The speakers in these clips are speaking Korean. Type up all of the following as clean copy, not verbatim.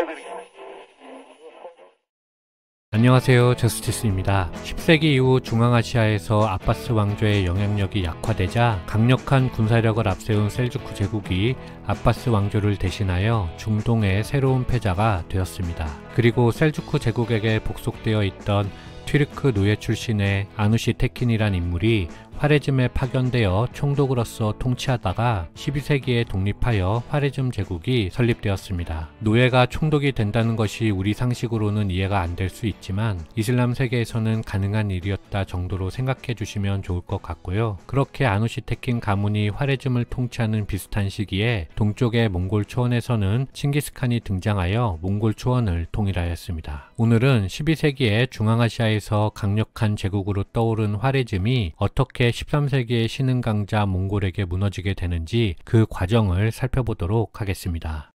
안녕하세요, 저스티스입니다. 10세기 이후 중앙아시아에서 아바스 왕조의 영향력이 약화되자 강력한 군사력을 앞세운 셀주크 제국이 아바스 왕조를 대신하여 중동의 새로운 패자가 되었습니다. 그리고 셀주크 제국에게 복속되어 있던 튀르크 노예 출신의 아누시 테킨이란 인물이 화레즘에 파견되어 총독으로서 통치하다가 12세기에 독립하여 화레즘 제국이 설립되었습니다. 노예가 총독이 된다는 것이 우리 상식으로는 이해가 안 될 수 있지만 이슬람 세계에서는 가능한 일이었다 정도로 생각해 주시면 좋을 것 같고요. 그렇게 아누시 테킨 가문이 화레즘을 통치하는 비슷한 시기에 동쪽의 몽골 초원에서는 칭기스칸이 등장하여 몽골 초원을 통일하였습니다. 오늘은 12세기에 중앙아시아에서 강력한 제국으로 떠오른 화레즘이 어떻게 13세기의 신흥 강자 몽골에게 무너지게 되는지 그 과정을 살펴보도록 하겠습니다.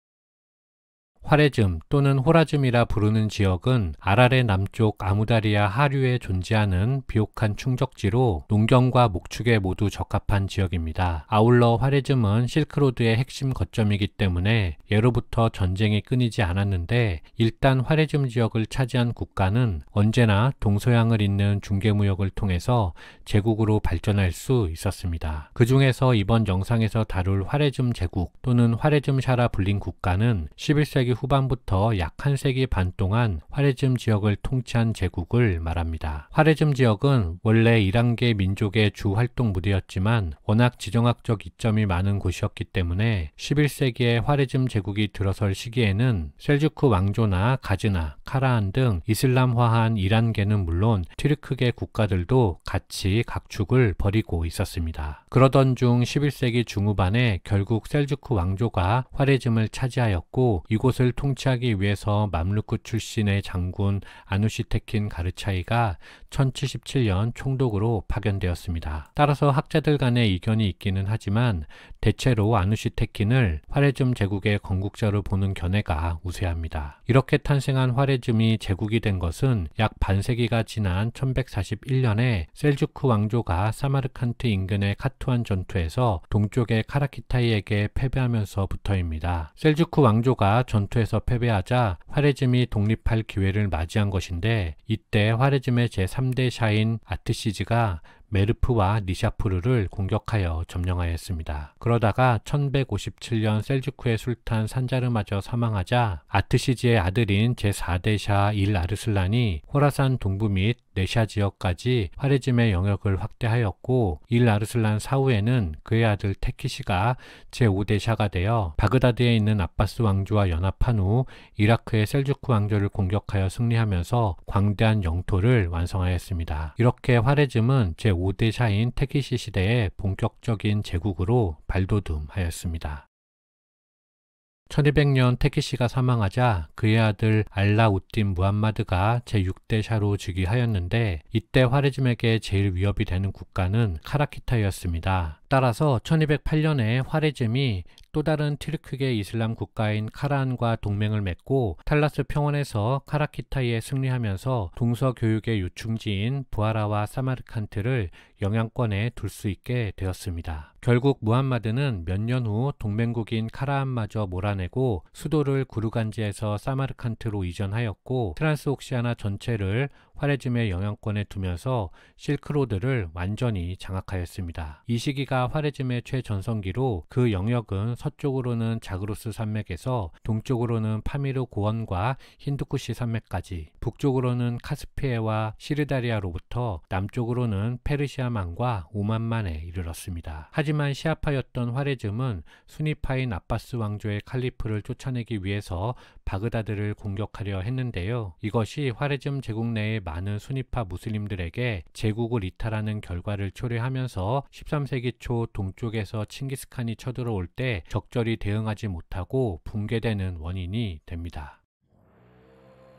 화레즘 또는 호라즘이라 부르는 지역은 아랄의 남쪽 아무다리아 하류에 존재하는 비옥한 충적지로 농경과 목축에 모두 적합한 지역입니다. 아울러 화레즘은 실크로드의 핵심 거점이기 때문에 예로부터 전쟁이 끊이지 않았는데 일단 화레즘 지역을 차지한 국가는 언제나 동서양을 잇는 중개무역을 통해서 제국으로 발전할 수 있었습니다. 그 중에서 이번 영상에서 다룰 화레즘 제국 또는 화레즘샤라 불린 국가는 11세기 후반부터 약 한 세기 반 동안 화레즘 지역을 통치한 제국을 말합니다. 화레즘 지역은 원래 이란계 민족의 주 활동 무대였지만 워낙 지정학적 이점이 많은 곳이었기 때문에 11세기에 화레즘 제국이 들어설 시기에는 셀주크 왕조나 가즈나, 카라한 등 이슬람화한 이란계는 물론 튀르크계 국가들도 같이 각축을 벌이고 있었습니다. 그러던 중 11세기 중후반에 결국 셀주크 왕조가 화레즘을 차지하였고 이곳을 통치하기 위해서 맘루크 출신의 장군 아누시 테킨 가르차이가 1077년 총독으로 파견되었습니다. 따라서 학자들 간의 이견이 있기는 하지만 대체로 아누시 테킨을 화레즘 제국의 건국자로 보는 견해가 우세합니다. 이렇게 탄생한 화레즘이 제국이 된 것은 약 반세기가 지난 1141년에 셀주크 왕조가 사마르칸트 인근의 카투안 전투에서 동쪽의 카라키타이에게 패배하면서부터입니다. 셀주크 왕조가 전투에서 패배하자 화레즘이 독립할 기회를 맞이한 것인데 이때 화레즘의 제3대 샤인 아트시즈가 메르프와 니샤푸르를 공격하여 점령하였습니다. 그러다가 1157년 셀주크의 술탄 산자르마저 사망하자 아트시즈의 아들인 제4대 샤 일 아르슬란이 호라산 동부 및 네샤 지역까지 화레즘의 영역을 확대하였고 일 아르슬란 사후에는 그의 아들 테키시가 제5대 샤가 되어 바그다드에 있는 아바스 왕조와 연합한 후 이라크의 셀주크 왕조를 공격하여 승리하면서 광대한 영토를 완성하였습니다. 이렇게 화레즘은 제5대 샤인 테키시 시대의 본격적인 제국으로 발돋움하였습니다. 1200년 테키시가 사망하자 그의 아들 알라우딘 무함마드가 제6대 샤로 즉위하였는데 이때 화레즘에게 제일 위협이 되는 국가는 카라키타이였습니다. 따라서 1208년에 화레즘이 또 다른 튀르크계 이슬람 국가인 카라한과 동맹을 맺고 탈라스 평원에서 카라키타이에 승리하면서 동서 교육의 요충지인 부하라와 사마르칸트를 영향권에 둘 수 있게 되었습니다. 결국 무함마드는 몇 년 후 동맹국인 카라한마저 몰아내고 수도를 구르간지에서 사마르칸트로 이전하였고 트란스옥시아나 전체를 화레즘의 영향권에 두면서 실크로드를 완전히 장악하였습니다. 이 시기가 화레즘의 최전성기로 그 영역은 서쪽으로는 자그로스 산맥에서 동쪽으로는 파미르 고원과 힌두쿠시 산맥까지, 북쪽으로는 카스피해와 시르다리아로부터 남쪽으로는 페르시아만과 오만만에 이르렀습니다. 하지만 시아파였던 화레즘은 수니파인 아바스 왕조의 칼리프를 쫓아내기 위해서 바그다드를 공격하려 했는데요. 이것이 화레즘 제국 내의 많은 수니파 무슬림들에게 제국을 이탈하는 결과를 초래하면서 13세기 초 동쪽에서 칭기스칸이 쳐들어올 때 적절히 대응하지 못하고 붕괴되는 원인이 됩니다.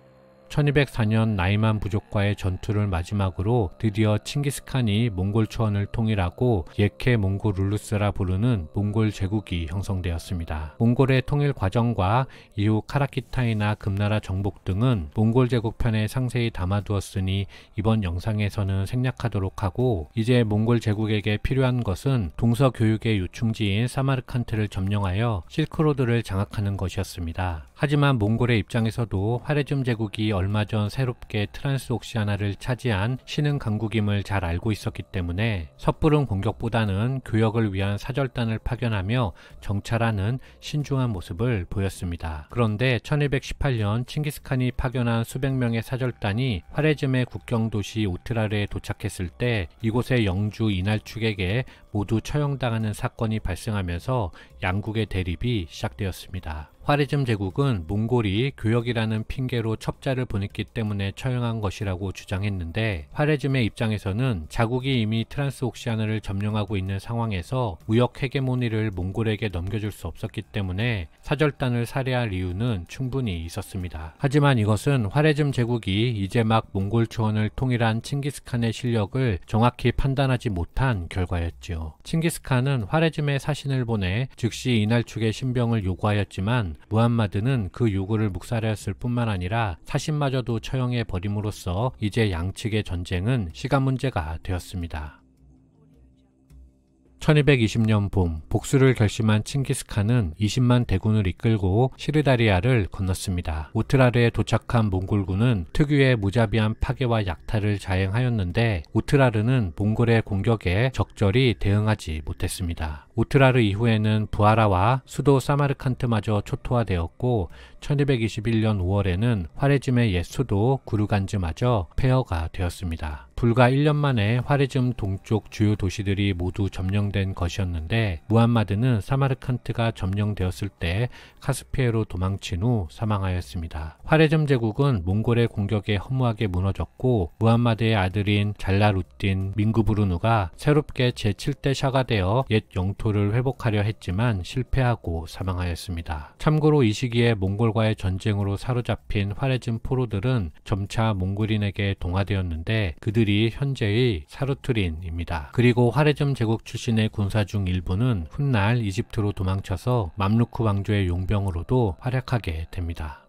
1204년 나이만 부족과의 전투를 마지막으로 드디어 칭기스칸이 몽골 초원을 통일하고 예케 몽고 룰루스라 부르는 몽골 제국이 형성되었습니다. 몽골의 통일 과정과 이후 카라키타이나 금나라 정복 등은 몽골 제국 편에 상세히 담아두었으니 이번 영상에서는 생략하도록 하고, 이제 몽골 제국에게 필요한 것은 동서 교육의 요충지인 사마르칸트를 점령하여 실크로드를 장악하는 것이었습니다. 하지만 몽골의 입장에서도 화레즘 제국이 얼마 전 새롭게 트란스옥시아나를 차지한 신흥 강국임을 잘 알고 있었기 때문에 섣부른 공격보다는 교역을 위한 사절단을 파견하며 정찰하는 신중한 모습을 보였습니다. 그런데 1218년 칭기스칸이 파견한 수백 명의 사절단이 화레즘의 국경 도시 오트라르에 도착했을 때 이곳의 영주 이날축에게 모두 처형당하는 사건이 발생하면서 양국의 대립이 시작되었습니다. 화레즘 제국은 몽골이 교역이라는 핑계로 첩자를 보냈기 때문에 처형한 것이라고 주장했는데, 화레즘의 입장에서는 자국이 이미 트란스옥시아나를 점령하고 있는 상황에서 무역 헤게모니를 몽골에게 넘겨줄 수 없었기 때문에 사절단을 살해할 이유는 충분히 있었습니다. 하지만 이것은 화레즘 제국이 이제 막 몽골 초원을 통일한 칭기스칸의 실력을 정확히 판단하지 못한 결과였지요. 칭기스칸은 화레즘에 사신을 보내 즉시 이날축의 신병을 요구하였지만 무함마드는 그 요구를 묵살하였을 뿐만 아니라 사신마저도 처형해 버림으로써 이제 양측의 전쟁은 시간 문제가 되었습니다. 1220년 봄, 복수를 결심한 칭기스칸은 20만 대군을 이끌고 시르다리아를 건넜습니다. 오트라르에 도착한 몽골군은 특유의 무자비한 파괴와 약탈을 자행하였는데 오트라르는 몽골의 공격에 적절히 대응하지 못했습니다. 오트라르 이후에는 부하라와 수도 사마르칸트마저 초토화되었고 1221년 5월에는 화레즘의 옛 수도 구르간즈마저 폐허가 되었습니다. 불과 1년 만에 화레즘 동쪽 주요 도시들이 모두 점령된 것이었는데, 무함마드는 사마르칸트가 점령되었을 때 카스피해로 도망친 후 사망하였습니다. 화레즘 제국은 몽골의 공격에 허무하게 무너졌고, 무함마드의 아들인 잘라루딘 민구부르누가 새롭게 제7대 샤가 되어 옛 영토를 회복하려 했지만 실패하고 사망하였습니다. 참고로 이 시기에 몽골과의 전쟁으로 사로잡힌 화레즘 포로들은 점차 몽골인에게 동화되었는데 그들이 현재의 사르투린입니다. 그리고 화레즘 제국 출신의 군사 중 일부는 훗날 이집트로 도망쳐서 맘루크 왕조의 용병으로도 활약하게 됩니다.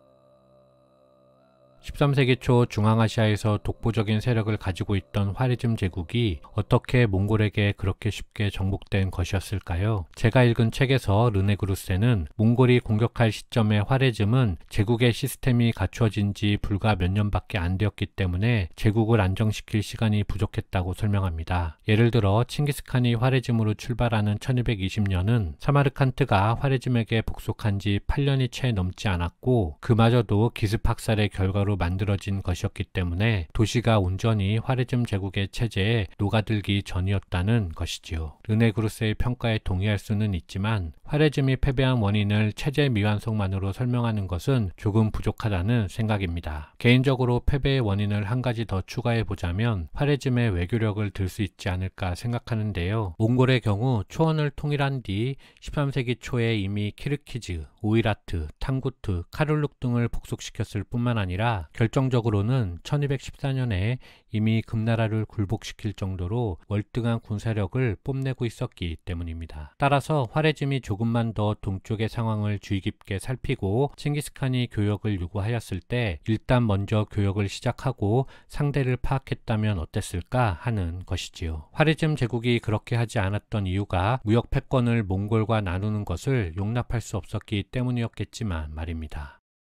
13세기 초 중앙아시아에서 독보적인 세력을 가지고 있던 화레즘 제국이 어떻게 몽골에게 그렇게 쉽게 정복된 것이었을까요? 제가 읽은 책에서 르네그루세는 몽골이 공격할 시점에 화레즘은 제국의 시스템이 갖추어진 지 불과 몇 년밖에 안 되었기 때문에 제국을 안정시킬 시간이 부족했다고 설명합니다. 예를 들어 칭기스칸이 화레즘으로 출발하는 1220년은 사마르칸트가 화레즘에게 복속한 지 8년이 채 넘지 않았고 그마저도 기습학살의 결과로 만들어진 것이었기 때문에 도시가 온전히 화레즘 제국의 체제에 녹아들기 전이었다는 것이지요. 르네그루스의 평가에 동의할 수는 있지만 화레즘이 패배한 원인을 체제 미완성만으로 설명하는 것은 조금 부족하다는 생각입니다. 개인적으로 패배의 원인을 한 가지 더 추가해 보자면 화레즘의 외교력을 들 수 있지 않을까 생각하는데요. 몽골의 경우 초원을 통일한 뒤 13세기 초에 이미 키르키즈, 오이라트, 탕구트, 카룰룩 등을 복속시켰을 뿐만 아니라 결정적으로는 1214년에 이미 금나라를 굴복시킬 정도로 월등한 군사력을 뽐내고 있었기 때문입니다. 따라서 화레즘이 조금만 더 동쪽의 상황을 주의 깊게 살피고 칭기스칸이 교역을 요구하였을 때 일단 먼저 교역을 시작하고 상대를 파악했다면 어땠을까 하는 것이지요. 화레즘 제국이 그렇게 하지 않았던 이유가 무역 패권을 몽골과 나누는 것을 용납할 수 없었기 때문이었겠지만 말입니다.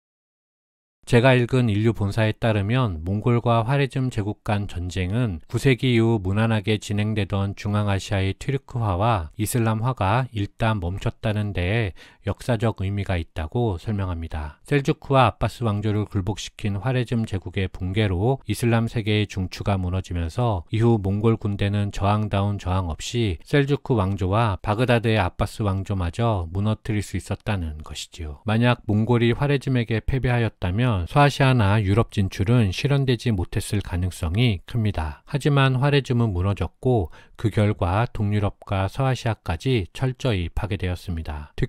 제가 읽은 인류 본사에 따르면 몽골과 화레즘 제국 간 전쟁은 9세기 이후 무난하게 진행되던 중앙아시아의 튀르크화와 이슬람화가 일단 멈췄다는 데에 역사적 의미가 있다고 설명합니다. 셀주크와 아바스 왕조를 굴복시킨 화레즘 제국의 붕괴로 이슬람 세계의 중추가 무너지면서 이후 몽골 군대는 저항다운 저항 없이 셀주크 왕조와 바그다드의 아바스 왕조마저 무너뜨릴 수 있었다는 것이지요. 만약 몽골이 화레즘에게 패배하였다면 서아시아나 유럽 진출은 실현되지 못했을 가능성이 큽니다. 하지만 화레즘은 무너졌고 그 결과 동유럽과 서아시아까지 철저히 파괴되었습니다. 특히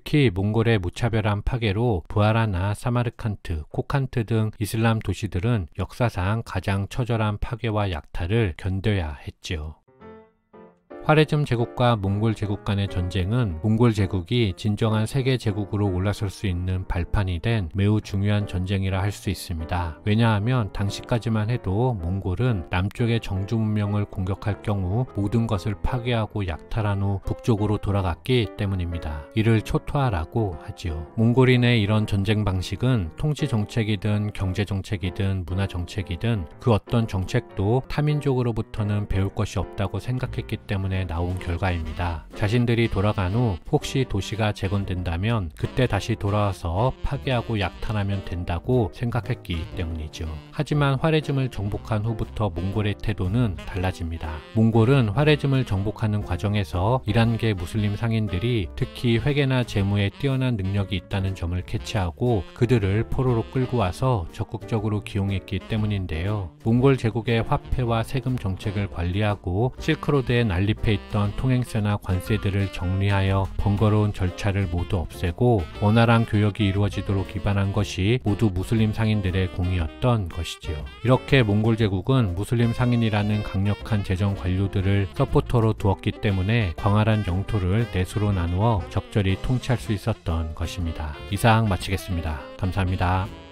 몽골의 무차별한 파괴로 부하라나 사마르칸트, 코칸트 등 이슬람 도시들은 역사상 가장 처절한 파괴와 약탈을 견뎌야 했지요. 화레즘 제국과 몽골 제국 간의 전쟁은 몽골 제국이 진정한 세계 제국으로 올라설 수 있는 발판이 된 매우 중요한 전쟁이라 할 수 있습니다. 왜냐하면 당시까지만 해도 몽골은 남쪽의 정주 문명을 공격할 경우 모든 것을 파괴하고 약탈한 후 북쪽으로 돌아갔기 때문입니다. 이를 초토화라고 하지요. 몽골인의 이런 전쟁 방식은 통치 정책이든 경제 정책이든 문화 정책이든 그 어떤 정책도 타민족으로부터는 배울 것이 없다고 생각했기 때문에 나온 결과입니다. 자신들이 돌아간 후 혹시 도시가 재건된다면 그때 다시 돌아와서 파괴하고 약탈하면 된다고 생각했기 때문이죠. 하지만 화레즘을 정복한 후부터 몽골의 태도는 달라집니다. 몽골은 화레즘을 정복하는 과정에서 이란계 무슬림 상인들이 특히 회계나 재무에 뛰어난 능력이 있다는 점을 캐치하고 그들을 포로로 끌고 와서 적극적으로 기용했기 때문인데요. 몽골 제국의 화폐와 세금 정책을 관리하고 실크로드에 난립해 있던 통행세나 관세들을 정리하여 번거로운 절차를 모두 없애고 원활한 교역이 이루어지도록 기반한 것이 모두 무슬림 상인들의 공이었던 것이지요. 이렇게 몽골 제국은 무슬림 상인이라는 강력한 재정 관료들을 서포터로 두었기 때문에 광활한 영토를 내수로 나누어 적절히 통치할 수 있었던 것입니다. 이상 마치겠습니다. 감사합니다.